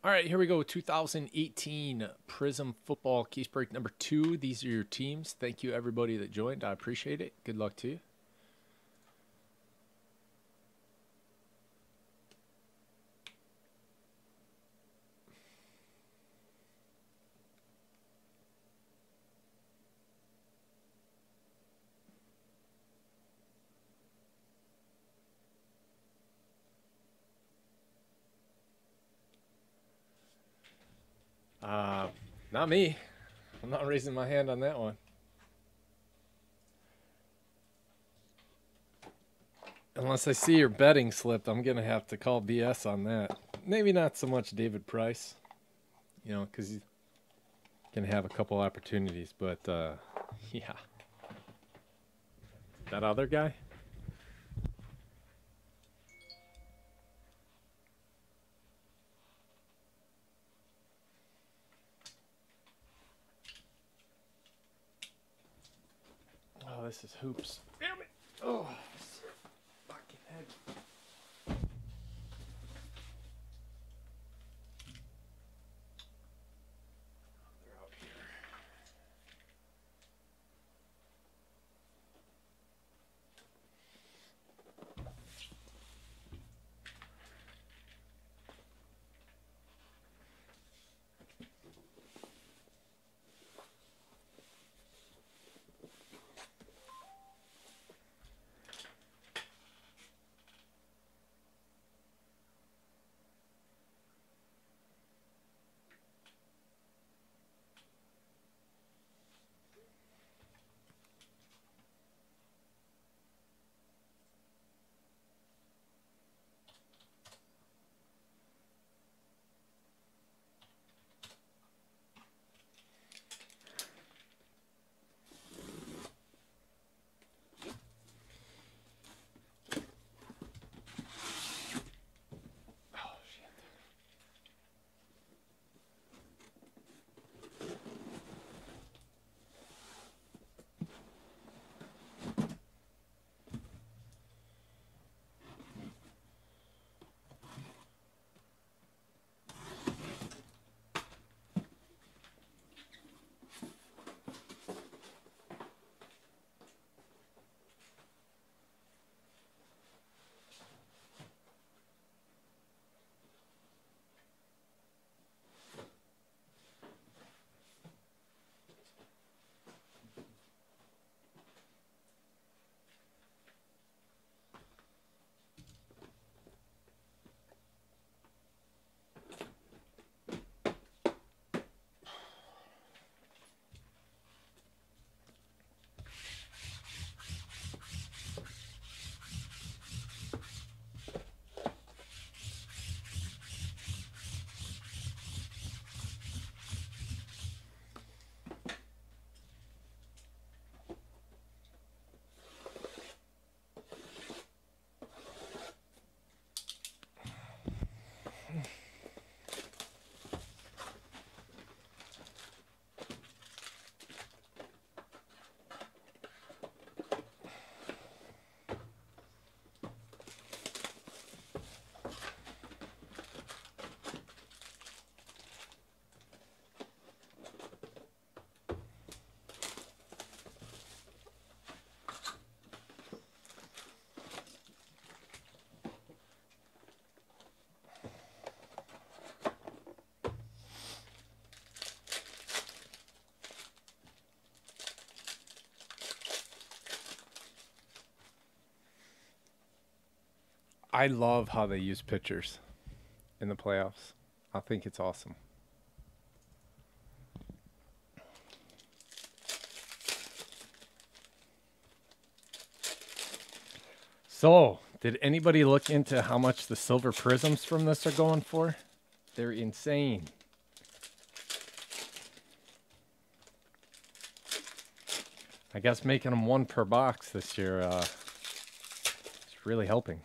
All right, here we go. 2018 Prism Football Case Break number 2. These are your teams. Thank you, everybody that joined. I appreciate it. Good luck to you. Not me. I'm not raising my hand on that one. Unless I see your betting slip, I'm going to have to call BS on that. Maybe not so much David Price, because he's going to have a couple opportunities. But, yeah. That other guy? Oh, this is hoops. Damn it. Oh, fucking head. They're out here. I love how they use pitchers in the playoffs. I think it's awesome. So, did anybody look into how much the silver prisms from this are going for? They're insane. I guess making them one per box this year is really helping.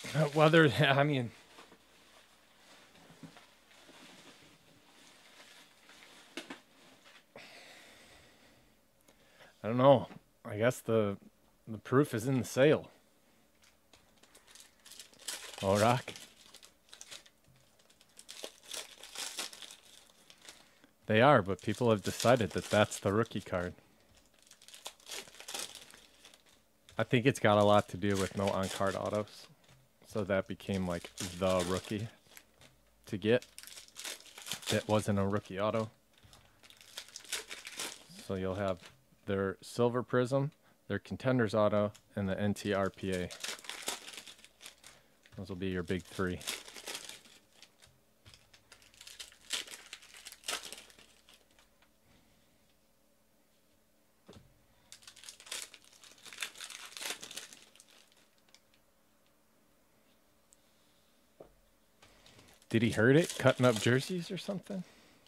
Whether, I mean, I don't know. I guess the proof is in the sale. Oh, rock. They are, but people have decided that that's the rookie card. I think it's got a lot to do with no on-card autos. So that became like the rookie to get. That wasn't a rookie auto. So you'll have their Silver Prism, their Contenders auto, and the NTRPA. Those will be your big three. Did he hurt it cutting up jerseys or something?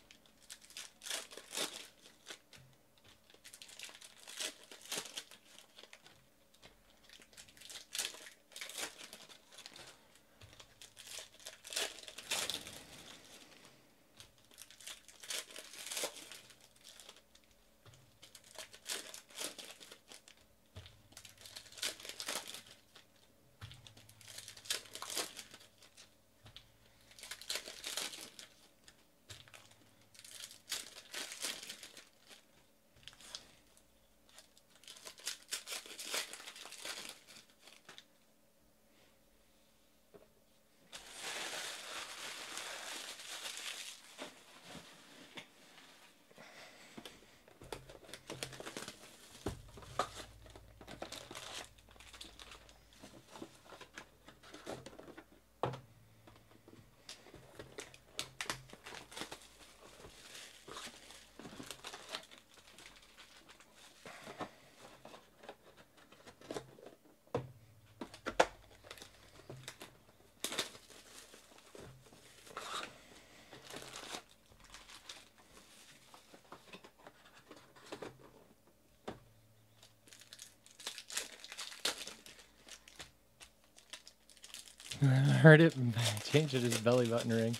I heard it change at his belly button ring.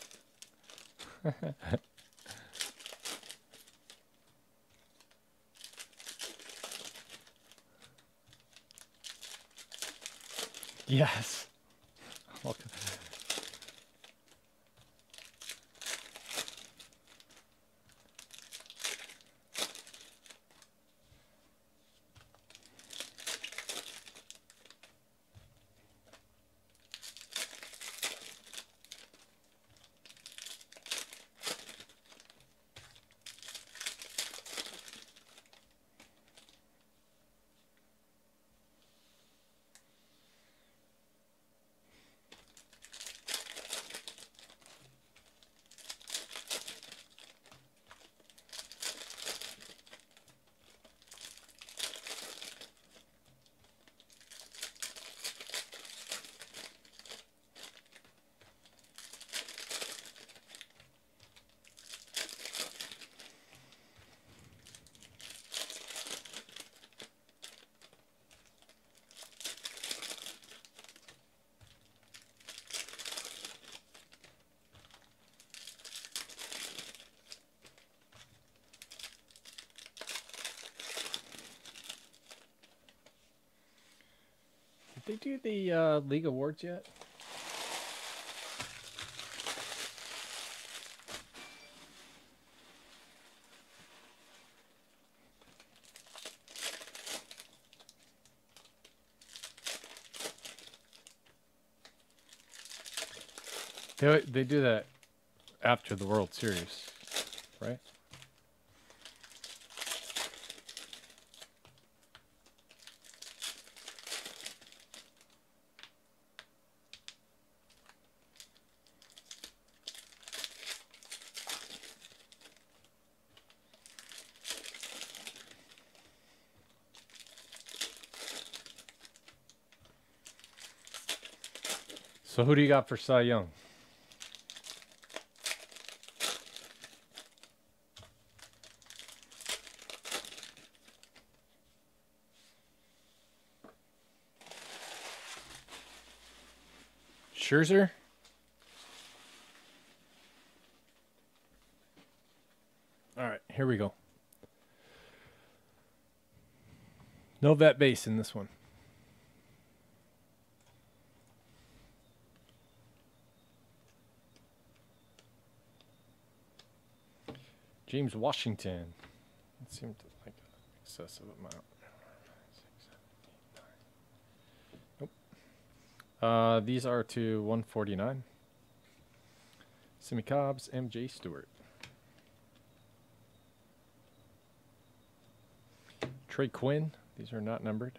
Yes. Welcome. Did they do the League Awards yet? They do that after the World Series, right? So who do you got for Cy Young? Scherzer. All right, here we go. No vet base in this one. James Washington. It seemed like an excessive amount. Nope. These are to 149. Simi Cobbs, MJ Stewart. Trey Quinn. These are not numbered.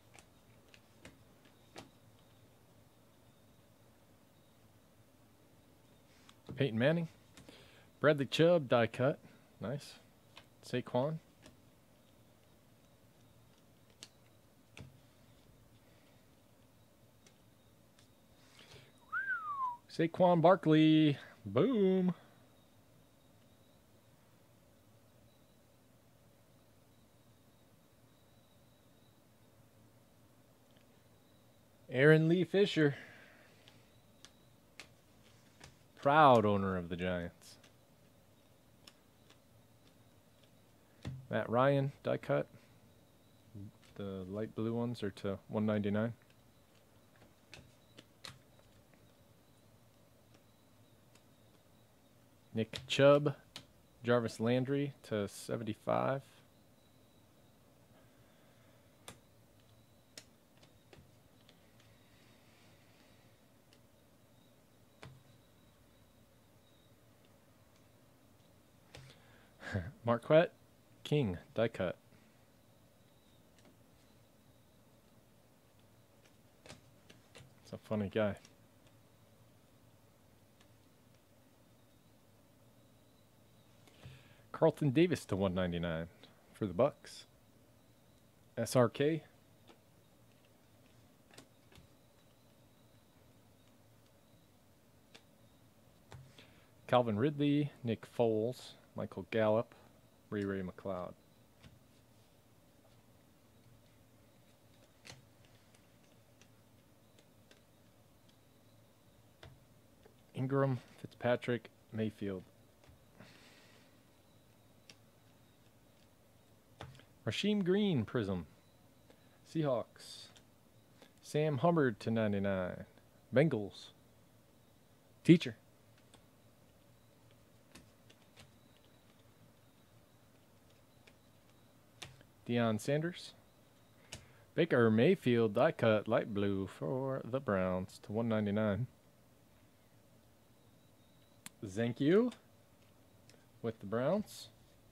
Peyton Manning. Bradley Chubb, die cut. Nice. Saquon. Saquon Barkley. Boom. Aaron Lee Fisher. Proud owner of the Giants. Matt Ryan, die cut. The light blue ones are to 199. Nick Chubb, Jarvis Landry to 75. Marquette King, die cut. It's a funny guy. Carlton Davis to 199 for the Bucks. SRK. Calvin Ridley, Nick Foles, Michael Gallup, Ray McLeod. Ingram, Fitzpatrick, Mayfield. Rasheem Green, Prism. Seahawks. Sam Hubbard to 99. Bengals. Teacher. Deion Sanders. Baker Mayfield, die cut, light blue for the Browns to 199. Thank you with the Browns.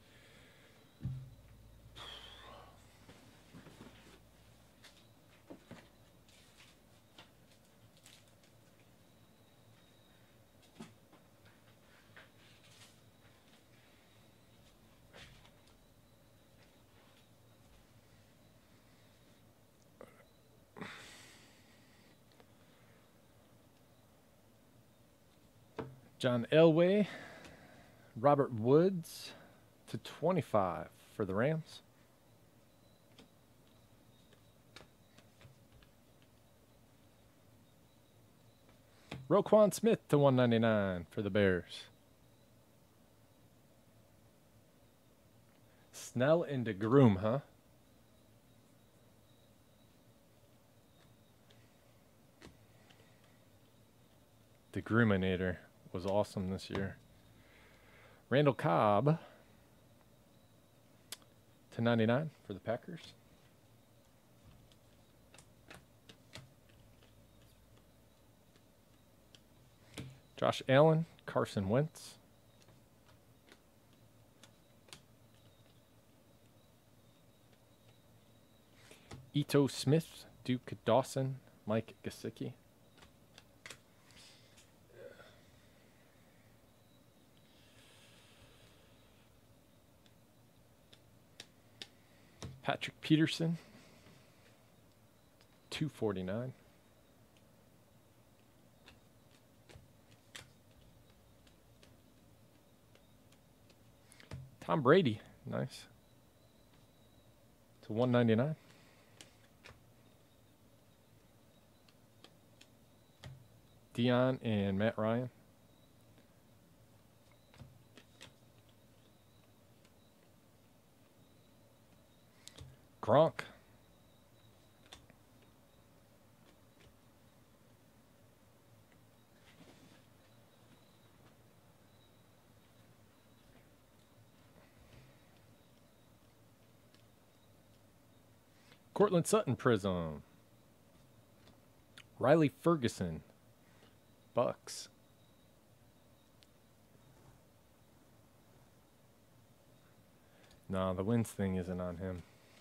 John Elway, Robert Woods to 25 for the Rams. Roquan Smith to 199 for the Bears. Snell and DeGrom, huh? The Gruminator was awesome this year. Randall Cobb to 99 for the Packers. Josh Allen, Carson Wentz. Ito Smith, Duke Dawson, Mike Gesicki. Patrick Peterson, 249. Tom Brady, nice. To 199. Dion and Matt Ryan. Gronk. Cortland Sutton Prism. Riley Ferguson. Bucks. No, the wins thing isn't on him.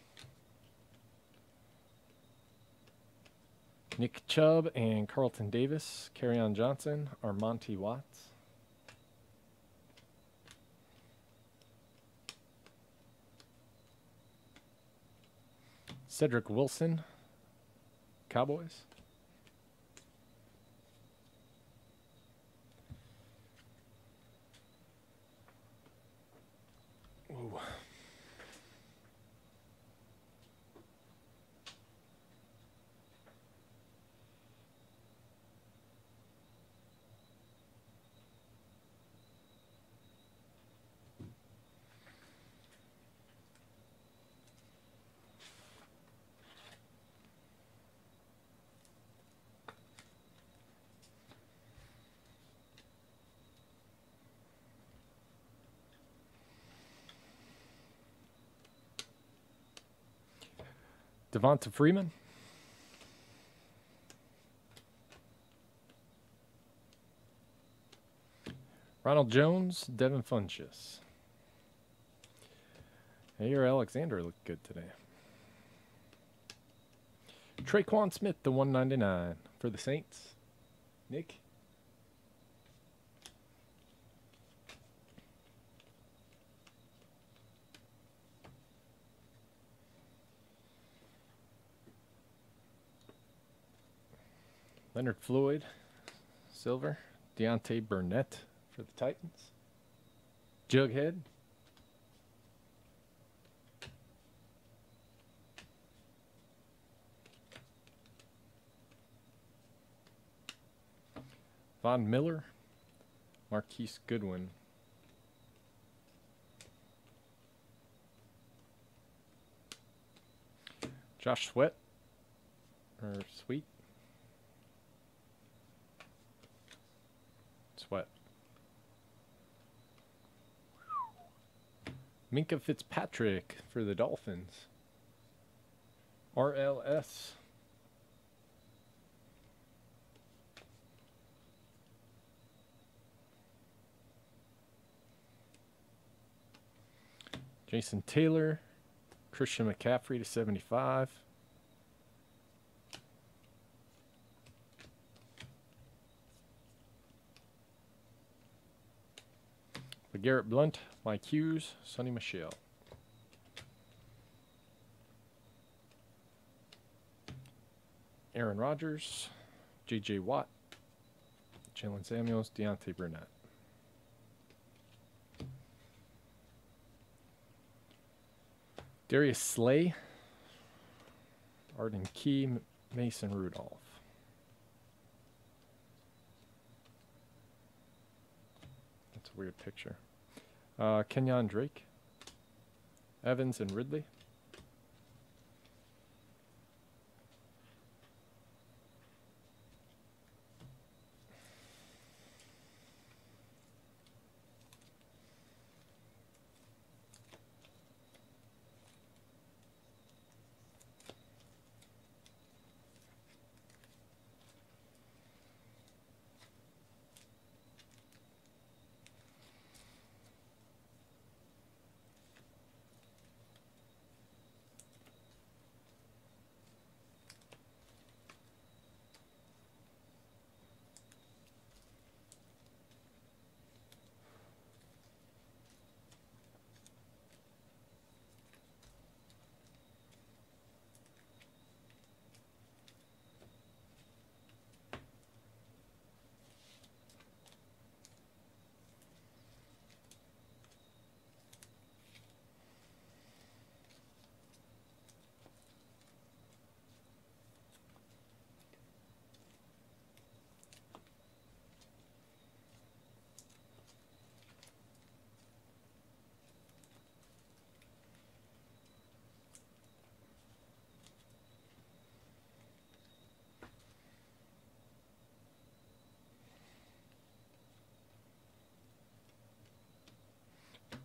Nick Chubb and Carlton Davis. Kerryon Johnson. Armonte Watts. Cedric Wilson. Cowboys. Ooh. Devonta Freeman. Ronald Jones, Devin Funchess. Hey, your Alexander looked good today. Traquan Smith, the 199 for the Saints. Nick. Leonard Floyd, silver. Deontay Burnett for the Titans. Jughead. Von Miller. Marquise Goodwin. Josh Sweat. Or Sweet. Sweat. Minka Fitzpatrick for the Dolphins. RLS. Jason Taylor. Christian McCaffrey to 75. Garrett Blunt, Mike Hughes, Sonny Michel. Aaron Rodgers, J.J. Watt, Jalen Samuels, Deontay Burnett. Darius Slay, Arden Key, Mason Rudolph. That's a weird picture. Kenyon Drake, Evans and Ridley.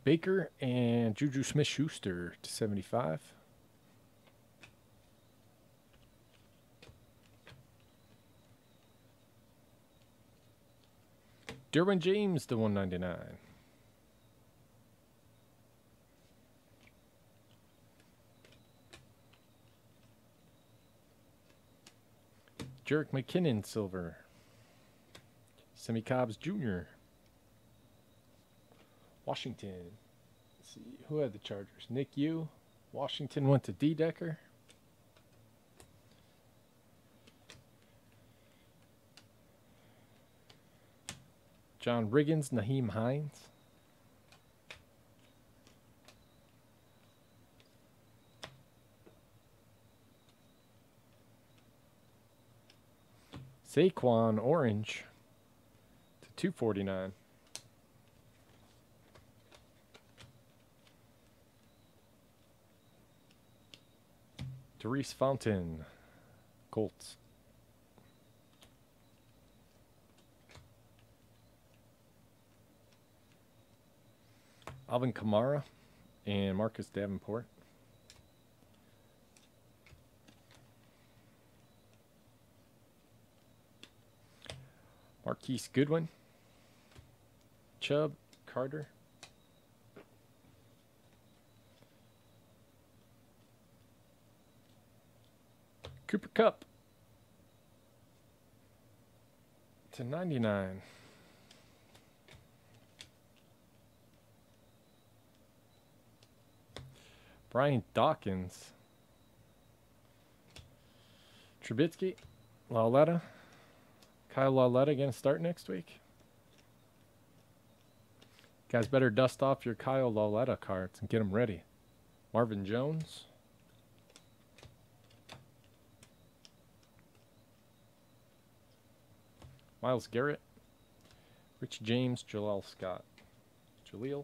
Baker and Juju Smith-Schuster to 75. Derwin James to 199. Jerick McKinnon, silver. Sammy Cobbs Jr. Washington. Let's see, who had the Chargers? Nick Yu. Washington went to D. Decker. John Riggins, Naheem Hines. Saquon, orange to 249. Therese Fountain, Colts. Alvin Kamara and Marcus Davenport. Marquise Goodwin. Chubb, Carter. Cooper Kupp to 99. Brian Dawkins. Trubisky, Lauletta. Kyle Lauletta going to start next week. Guys better dust off your Kyle Lauletta cards and get them ready. Marvin Jones. Myles Garrett. Rich James, Jaleel Scott. Jaleel.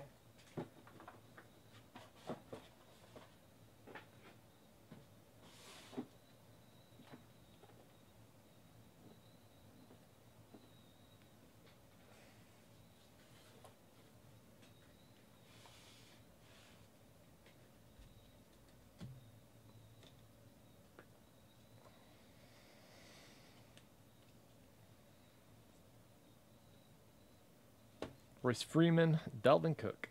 Royce Freeman, Dalvin Cook.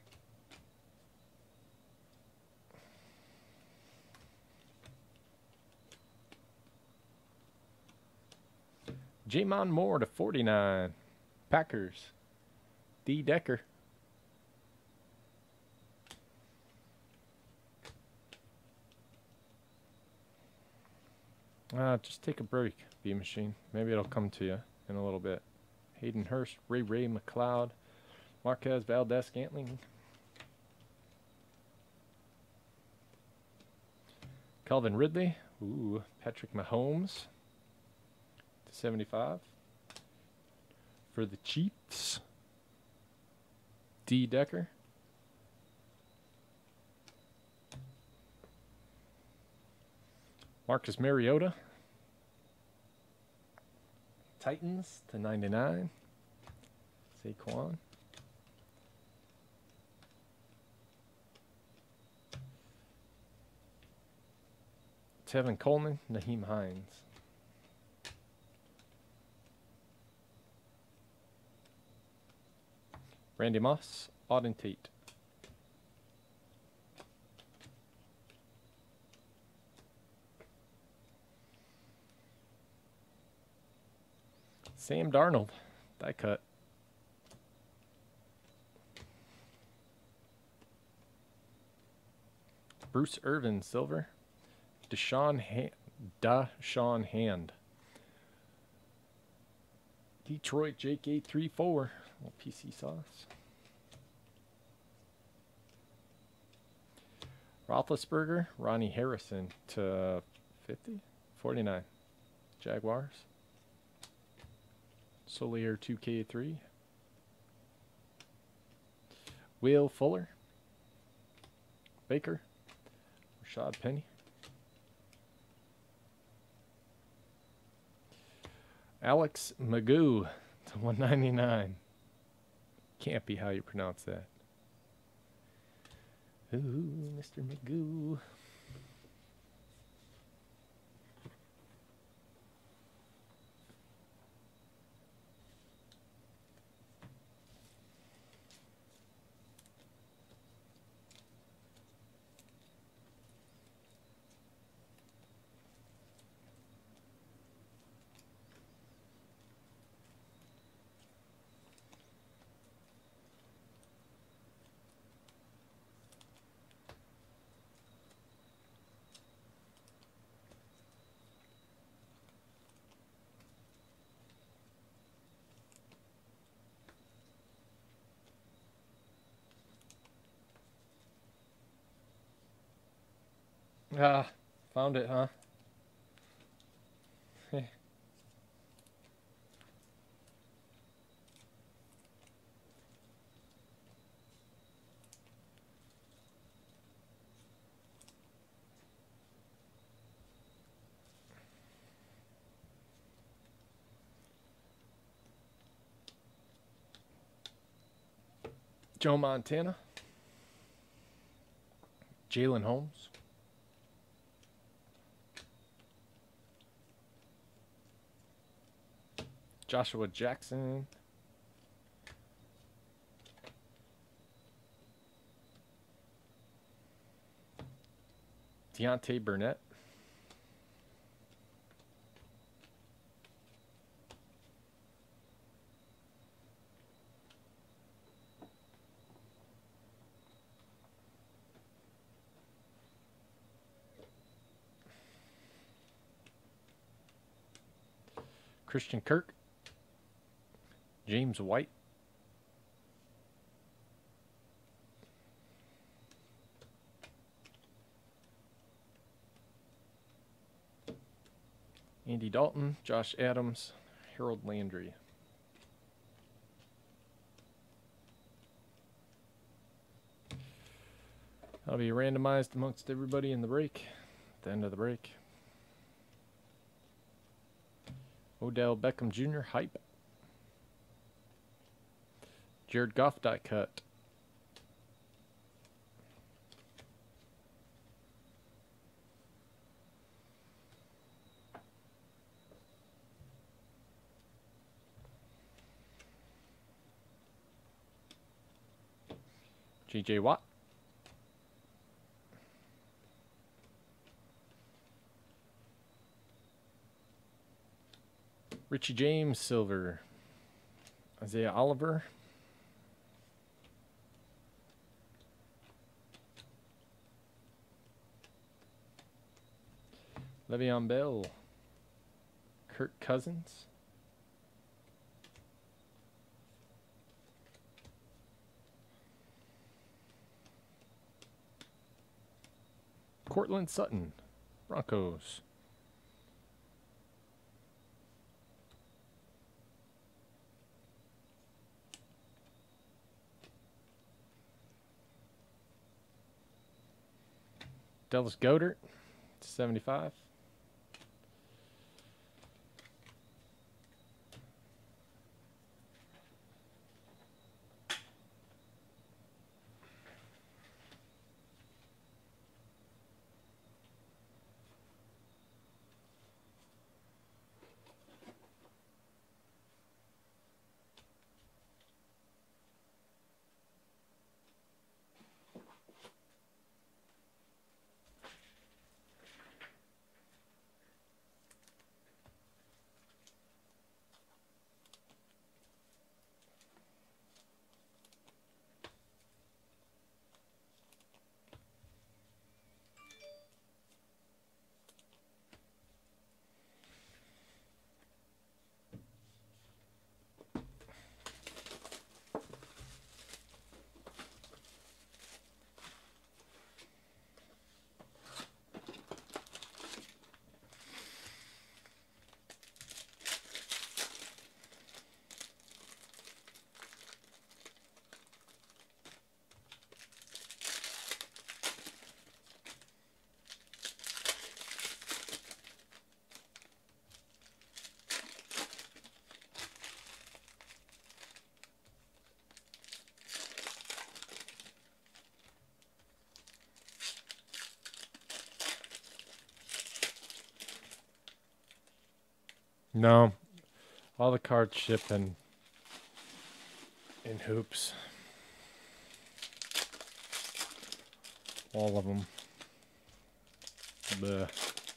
Jamon Moore to 49. Packers. D. Decker. Just take a break, B-Machine. Maybe it'll come to you in a little bit. Hayden Hurst, Ray McLeod. Marquez Valdez-Scantling. Calvin Ridley. Ooh, Patrick Mahomes to 75. For the Chiefs, D. Decker. Marcus Mariota. Titans to 99. Saquon. Tevin Coleman, Naheem Hines. Randy Moss, Auden Tate. Sam Darnold, die cut. Bruce Irvin, silver. Deshaun Hand. Detroit, Jake 834. Little PC sauce. Roethlisberger, Ronnie Harrison to 50. 49. Jaguars. Solier 2K3. Will Fuller. Baker. Rashad Penny. Alex Magoo to 199. Can't be how you pronounce that. Ooh, Mr. Magoo. Ah, found it, huh? Joe Montana. Jalen Holmes. Joshua Jackson. Deontay Burnett. Christian Kirk. James White. Andy Dalton. Josh Adams. Harold Landry. That'll be randomized amongst everybody in the break. At the end of the break. Odell Beckham Jr. Hype. Jared Goff die cut. J.J. Watt. Richie James Silver. Isaiah Oliver. Le'Veon Bell. Kirk Cousins. Cortland Sutton. Broncos. Dallas Goedert. 75. No, all the cards ship in hoops. All of them. Bleh.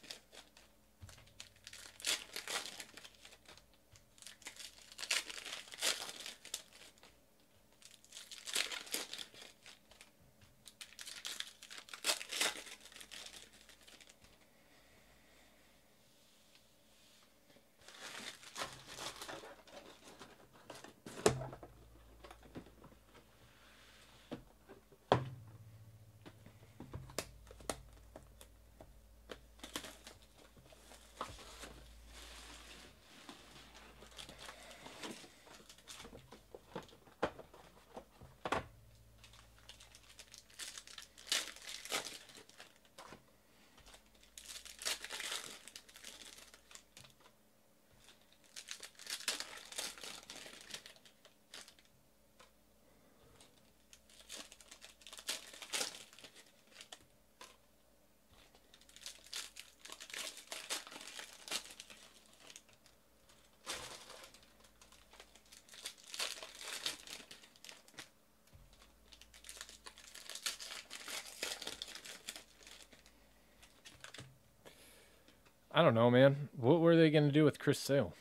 I don't know, man. What were they going to do with Chris Sale?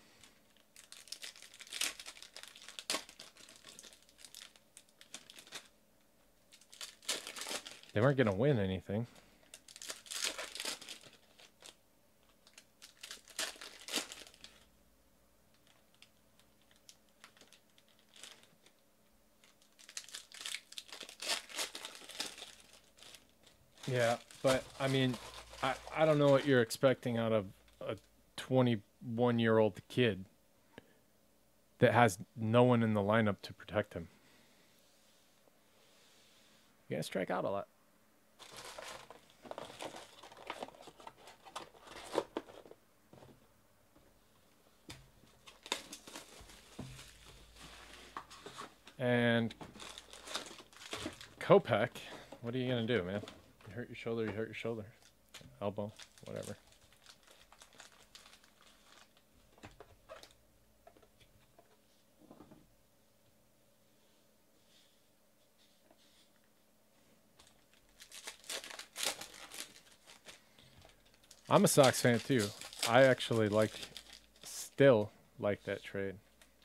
They weren't going to win anything. Yeah, but I mean, I don't know what you're expecting out of a 21-year-old kid that has no one in the lineup to protect him. You gotta strike out a lot. And Kopech, what are you gonna do, man? You hurt your shoulder, you hurt your shoulder. Elbow, whatever. I'm a Sox fan too. I actually still like that trade.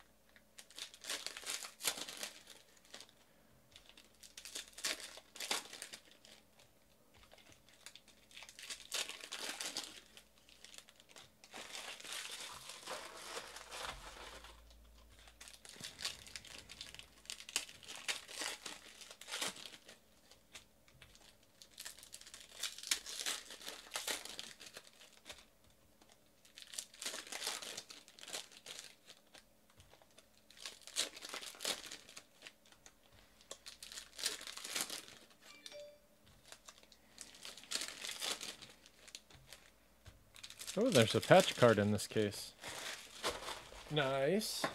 Oh, there's a patch card in this case. Nice.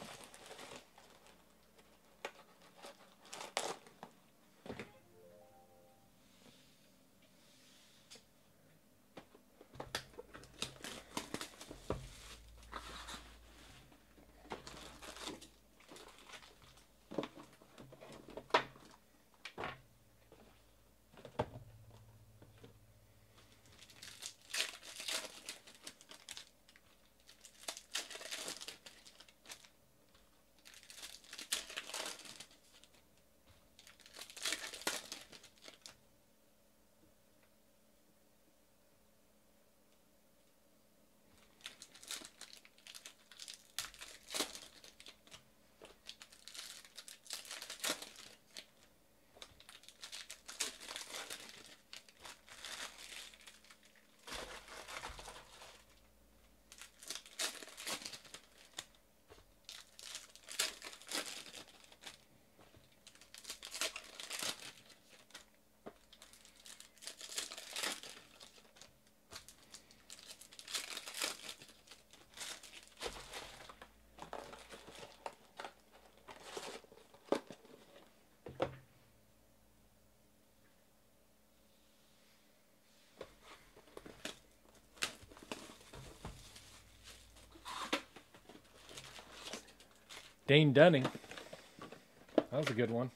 Dane Dunning. That was a good one.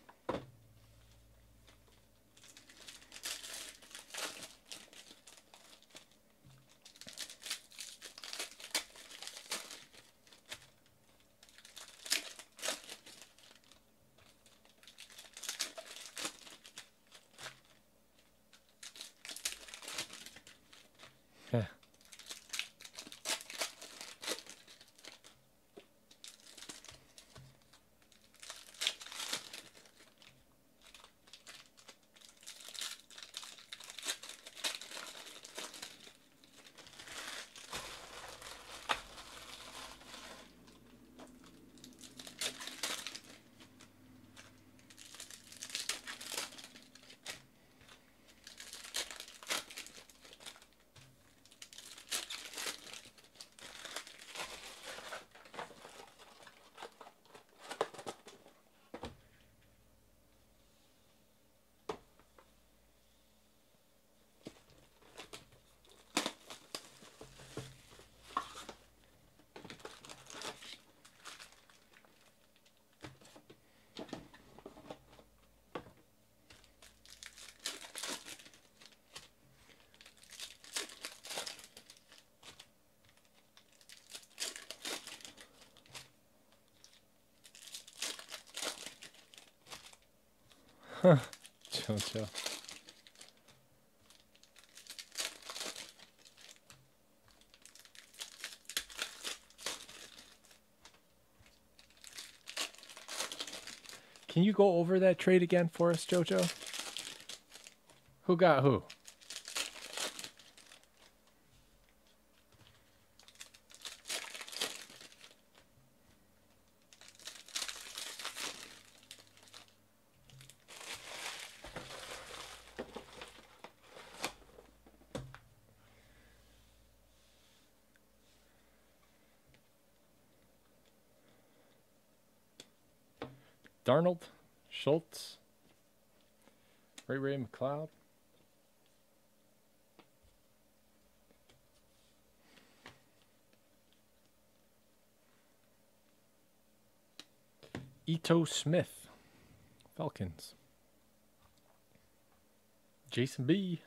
Yeah. JoJo. Can you go over that trade again for us, JoJo? Who got who? Darnold, Schultz, Ray McLeod. Ito Smith, Falcons. Jason B.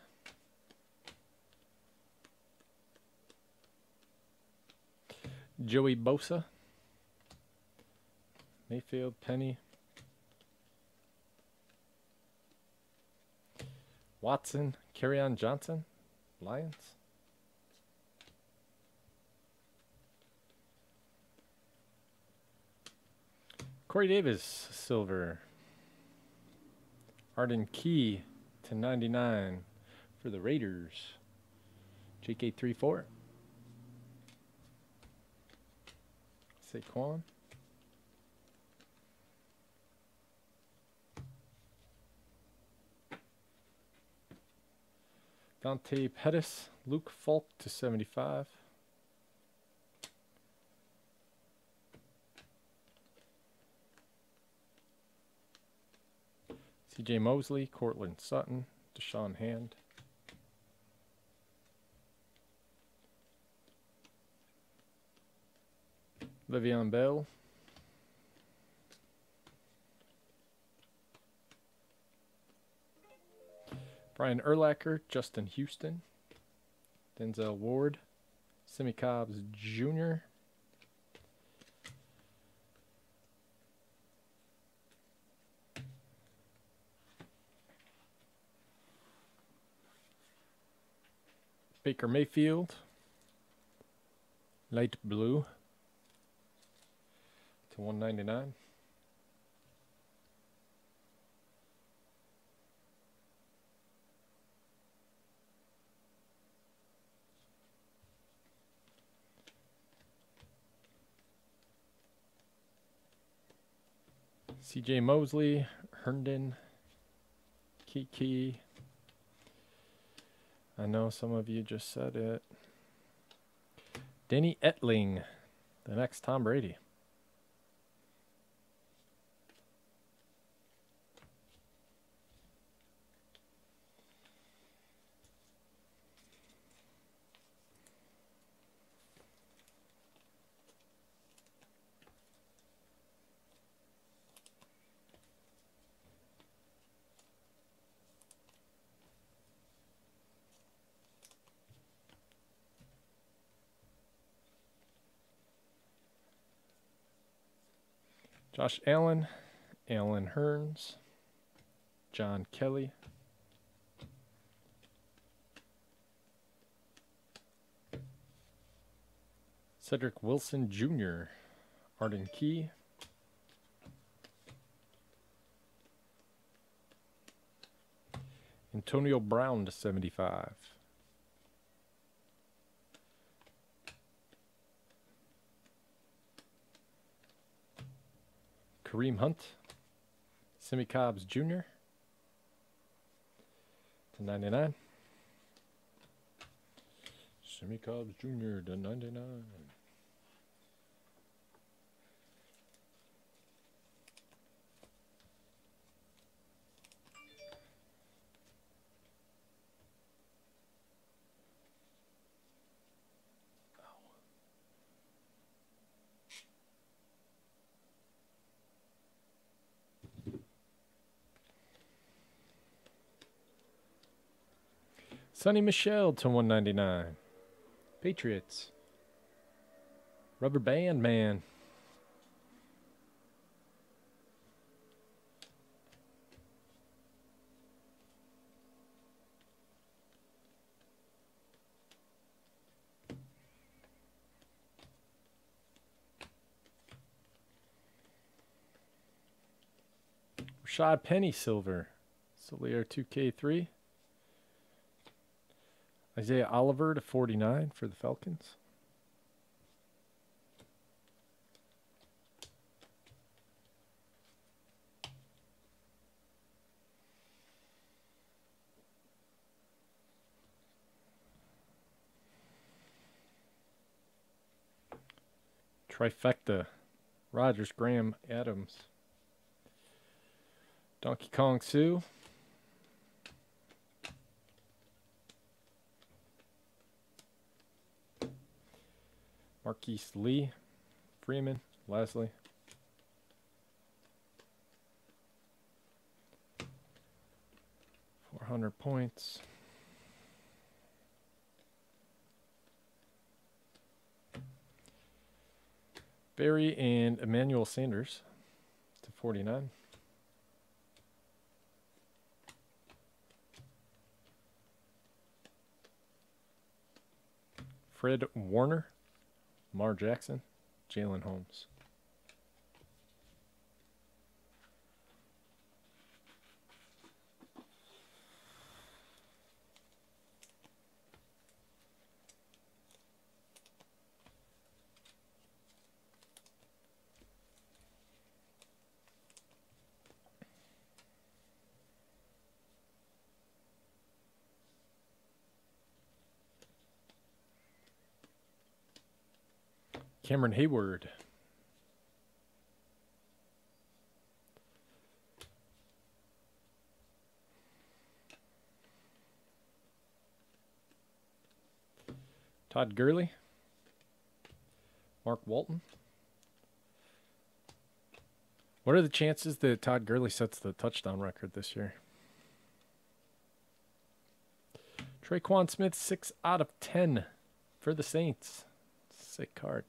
Joey Bosa. Mayfield, Penny. Watson, Kerryon Johnson, Lions. Corey Davis, silver. Arden Key to 99 for the Raiders. JK34. Saquon. Dante Pettis, Luke Falk to 75. CJ Mosley, Cortland Sutton, Deshaun Hand. Le'Veon Bell. Brian Urlacher, Justin Houston, Denzel Ward, Simi Cobbs Jr., Baker Mayfield, light blue to 199. CJ Mosley, Herndon, Kiki. I know some of you just said it. Danny Etling, the next Tom Brady. Josh Allen, Alan Hearns, John Kelly, Cedric Wilson Jr., Arden Key, Antonio Brown /75. Kareem Hunt, Simi Cobbs Jr. /99. Simi Cobbs Jr. /99. Sonny Michel /199. Patriots. Rubber Band Man. Rashad Penny silver. Solier 2K3. Isaiah Oliver /49 for the Falcons. Trifecta. Rodgers, Graham, Adams. Donkey Kong Sue. Marquise Lee, Freeman, Leslie. $400 points. Barry and Emmanuel Sanders /49. Fred Warner, Lamar Jackson, Jalen Holmes. Cameron Hayward. Todd Gurley. Mark Walton. What are the chances that Todd Gurley sets the touchdown record this year? Traquan Smith, 6/10 for the Saints. Sick card.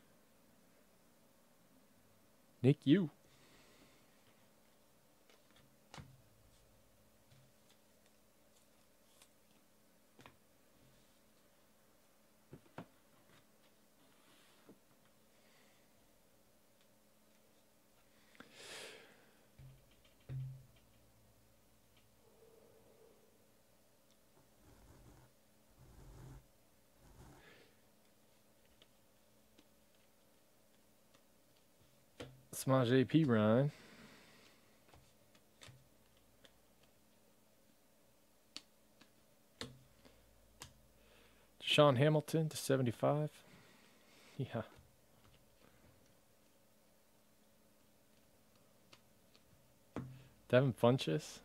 Nick Yu. Samaje Perine. Deshaun Hamilton /75. Yeah. Devin Funchess.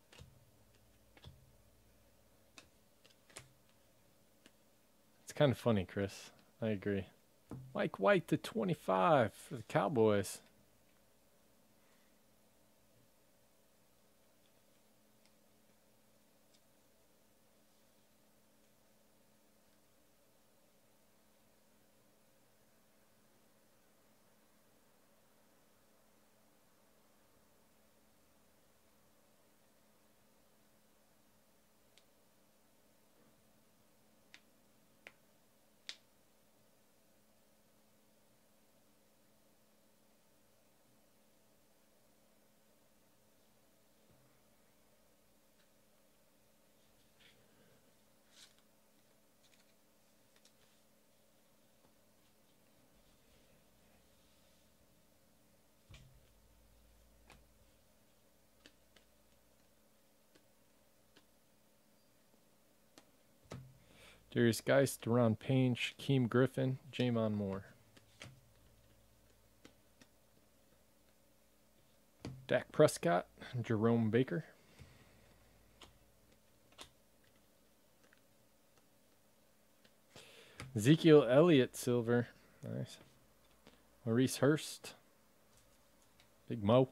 It's kind of funny, Chris. I agree. Mike White /25 for the Cowboys. Darius Geist, Deron Payne, Shaquem Griffin, Jamon Moore. Dak Prescott, Jerome Baker. Ezekiel Elliott, silver. Nice. Maurice Hurst. Big Mo.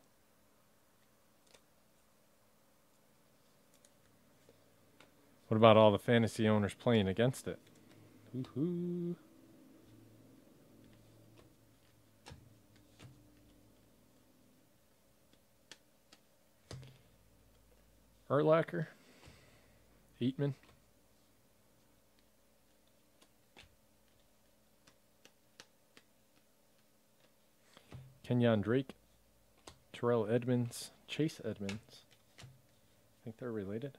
What about all the fantasy owners playing against it? Woohoo. Urlacher. Eatman. Kenyon Drake. Terrell Edmonds. Chase Edmonds. I think they're related.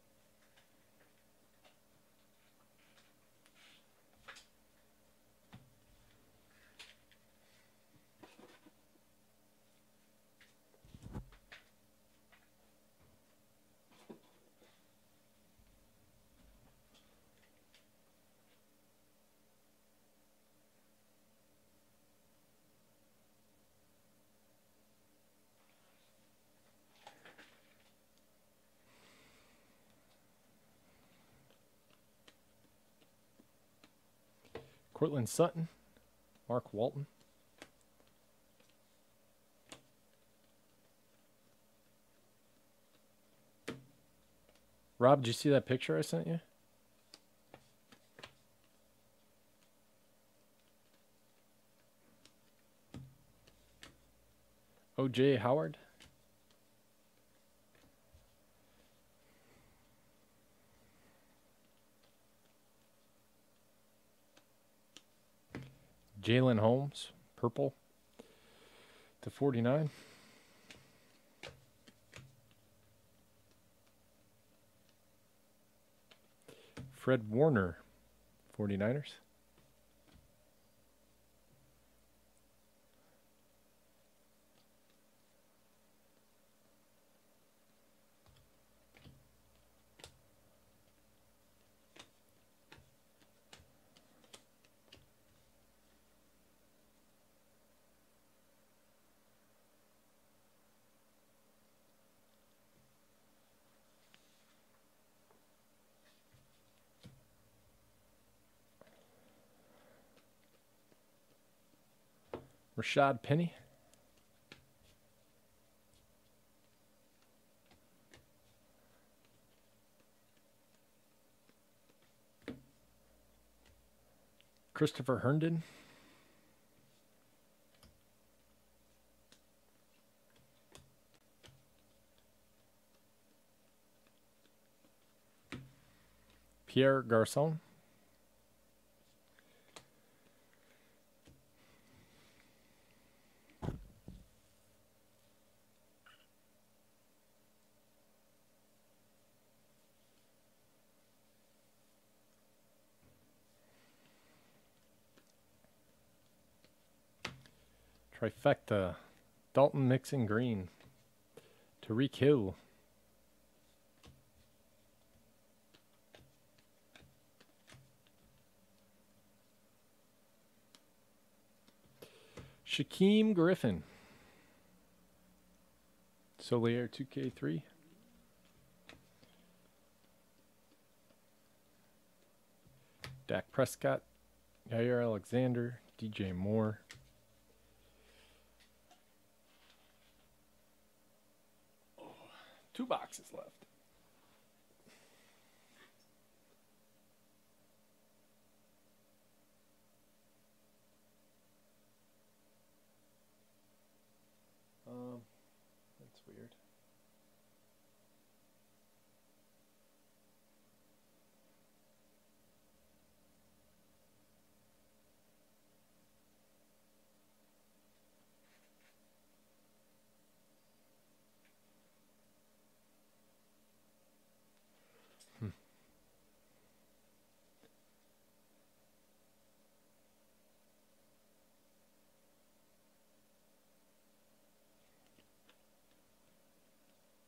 Cortland Sutton, Mark Walton. Rob, did you see that picture I sent you? O.J. Howard. Jalen Holmes, purple /49. Fred Warner, 49ers. Rashad Penny. Christopher Herndon. Pierre Garçon. Trifecta. Dalton Nixon Green. Tariq Hill. Shaquem Griffin. Solier 2K3. Dak Prescott. Jair Alexander. DJ Moore. Oh, 2 boxes left. That's weird.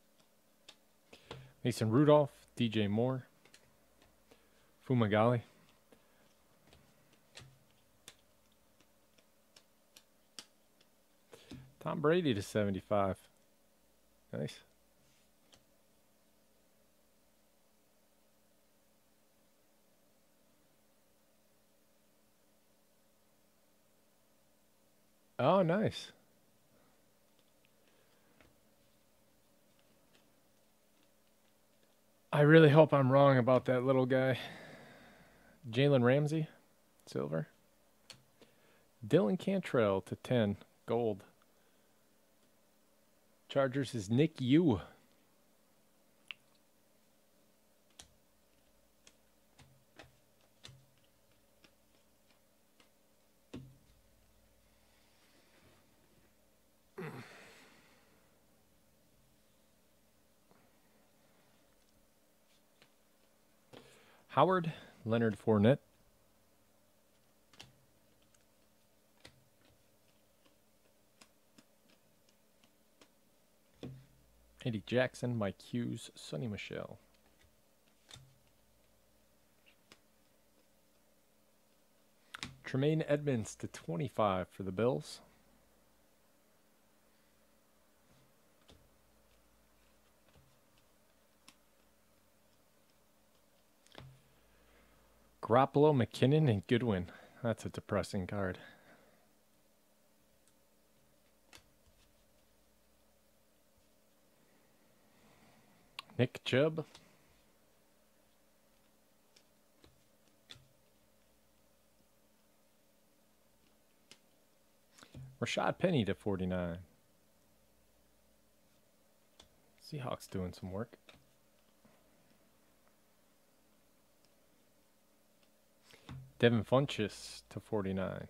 Mason Rudolph, DJ Moore, Fumagalli. Tom Brady to 75. Nice. Oh, nice. I really hope I'm wrong about that little guy. Jalen Ramsey, silver. Dylan Cantrell to 10, gold. Chargers is Nick Yu. Howard, Leonard Fournette. Eddie Jackson, Mike Hughes, Sonny Michel. Tremaine Edmonds to 25 for the Bills. Garoppolo, McKinnon, and Goodwin. That's a depressing card. Nick Chubb. Rashad Penny to 49. Seahawks doing some work. Devin Funchess to 49.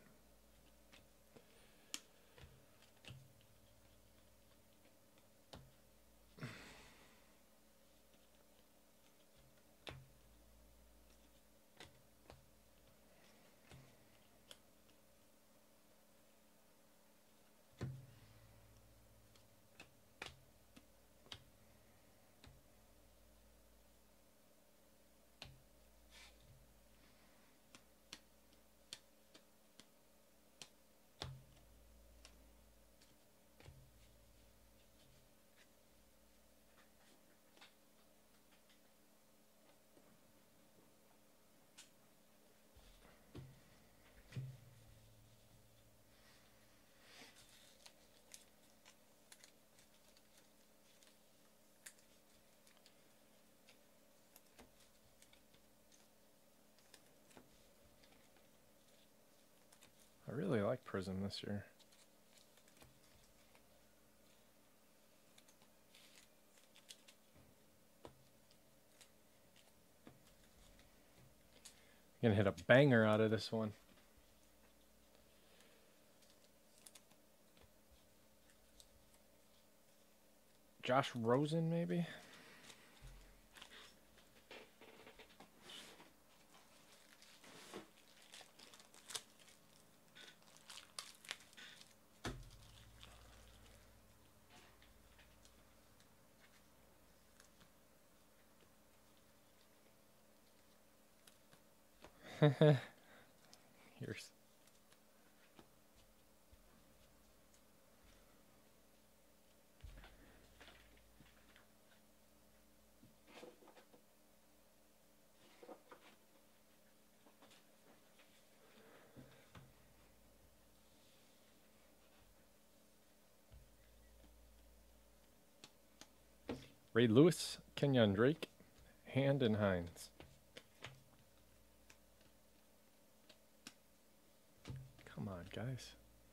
I really like Prism this year. Gonna hit a banger out of this one. Josh Rosen, maybe? Here's Ray Lewis, Kenyon Drake, Hand and Hines. Come on, guys.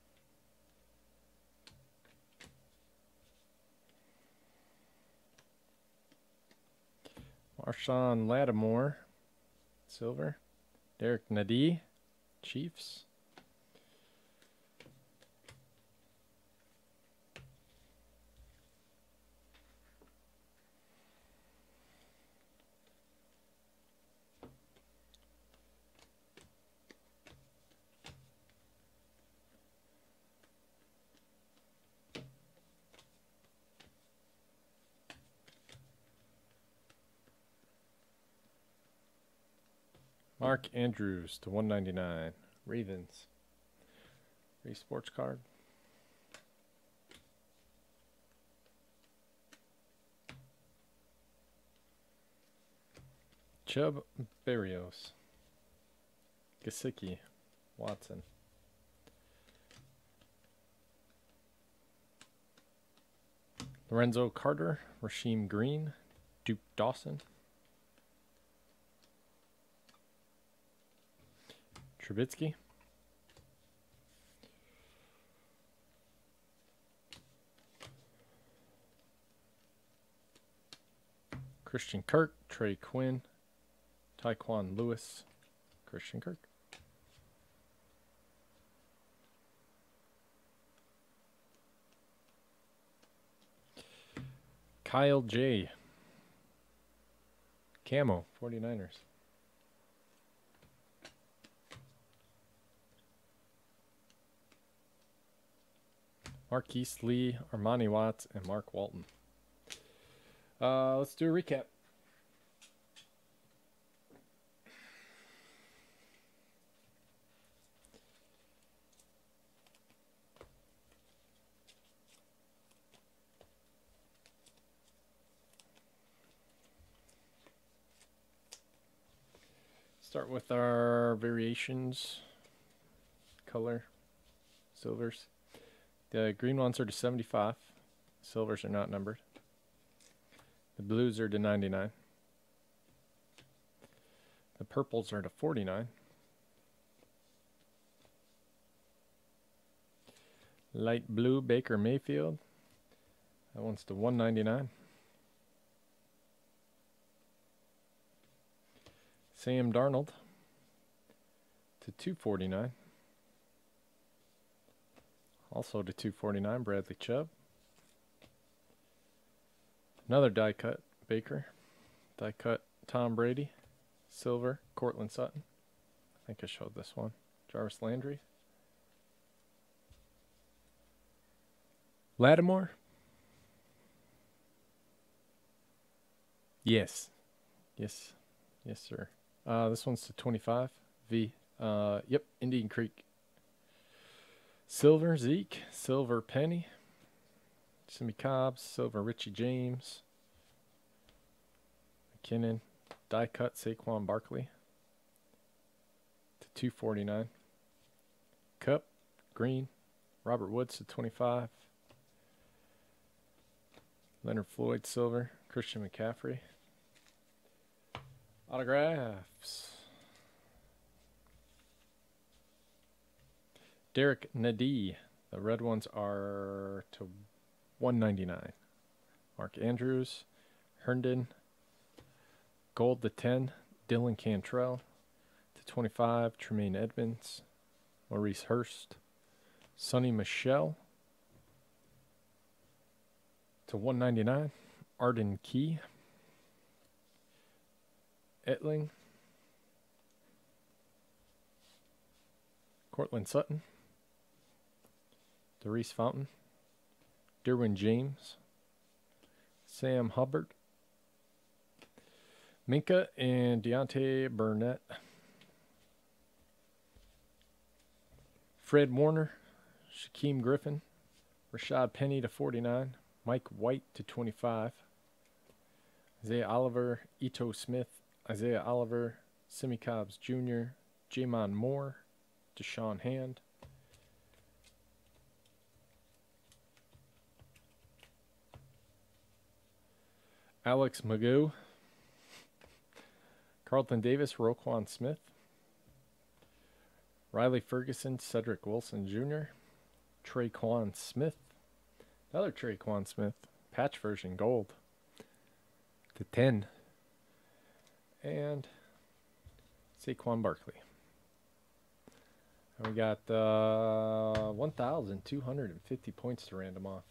Marshawn Lattimore, silver. Derek Nadi, Chiefs. Mark Andrews to 199. Ravens. Race sports card. Chubb, Berrios, Gesicki, Watson. Lorenzo Carter, Rasheem Green, Duke Dawson, Trubisky, Christian Kirk, Trey Quinn, Tyquan Lewis, Christian Kirk. Kyle J. Camo, 49ers. Marquise Lee, Armani Watts, and Mark Walton. Let's do a recap. Start with our variations. Color. Silvers. The green ones are to 75. Silvers are not numbered. The blues are to 99. The purples are to 49. Light blue Baker Mayfield. That one's to 199. Sam Darnold to 249. Also to 249, Bradley Chubb. Another die cut Baker. Die cut Tom Brady. Silver, Cortland Sutton. I think I showed this one. Jarvis Landry. Lattimore. Yes. Yes. Yes, sir. This one's to 25. V. Yep, Indian Creek. Silver, Zeke. Silver, Penny. Jimmy Cobbs. Silver, Richie James. McKinnon. Die cut Saquon Barkley to 249. Cup, green. Robert Woods to 25. Leonard Floyd, silver. Christian McCaffrey. Autographs. Derek Nadee. The red ones are to 199. Mark Andrews. Herndon. Gold to 10. Dylan Cantrell. To 25. Tremaine Edmonds. Maurice Hurst. Sonny Michel. To 199. Arden Key. Etling. Cortland Sutton. Darius Fountain. Derwin James. Sam Hubbard. Minka and Deontay Burnett. Fred Warner. Shaquem Griffin. Rashad Penny to 49. Mike White to 25. Isaiah Oliver. Ito Smith. Isaiah Oliver. Simi Cobbs Jr. Jamon Moore. Deshaun Hand. Alex Magoo. Carlton Davis, Roquan Smith. Riley Ferguson, Cedric Wilson Jr. Traquan Smith. Another Traquan Smith. Patch version gold. To 10. And Saquon Barkley. And we got 1,250 points to random off.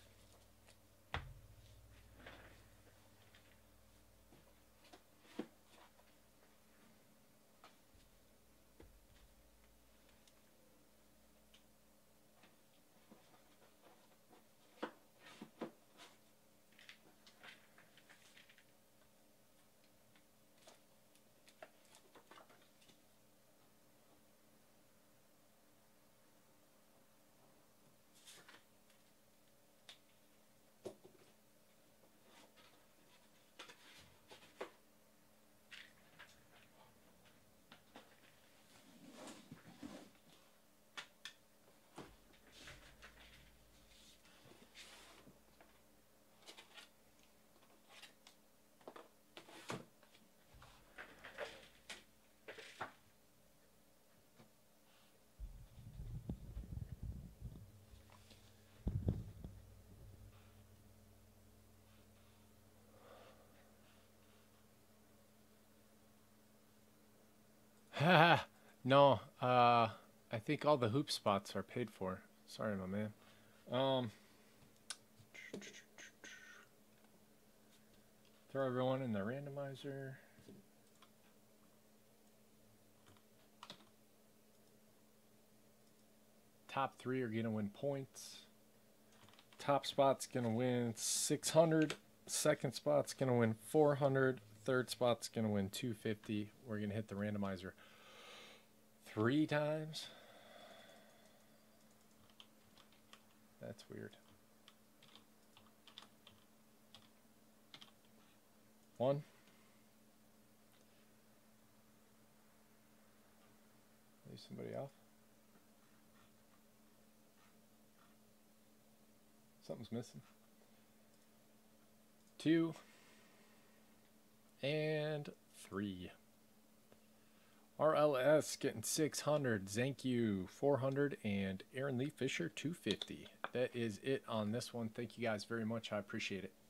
No, I think all the hoop spots are paid for. Sorry, my man. Throw everyone in the randomizer. Top 3 are going to win points. Top spot's going to win 600. Second spot's going to win 400. Third spot's going to win 250. We're going to hit the randomizer 3 times. That's weird. 1. Leave somebody off. Something's missing. 2 and 3. RLS getting 600, Zanku 400, and Aaron Lee Fisher 250. That is it on this one. Thank you guys very much. I appreciate it.